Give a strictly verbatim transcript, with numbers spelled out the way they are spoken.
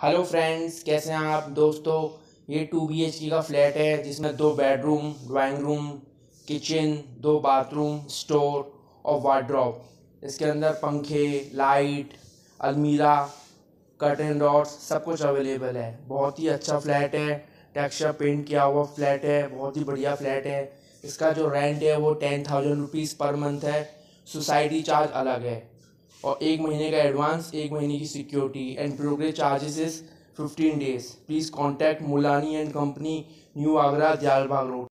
Hello friends, कैसे हैं आप दोस्तों। ये टू बी एच के का फ्लैट है जिसमें दो बेडरूम, ड्राइंग रूम, किचन, दो बाथरूम, स्टोर और वार्डरोब। इसके अंदर पंखे, लाइट, अलमीरा, कर्टन रॉड्स सब कुछ अवेलेबल है। बहुत ही अच्छा फ्लैट है। टेक्सचर पेंट किया हुआ फ्लैट है। बहुत ही बढ़िया फ्लैट है। इसका जो रेंट है वो ten thousand rupees per month है। सोसाइटी चार्ज अलग है और एक महीने का एडवांस, एक महीने की security and brokerage charges is fifteen days. Please contact Mulani and company, new Agra, Dayalbagh road.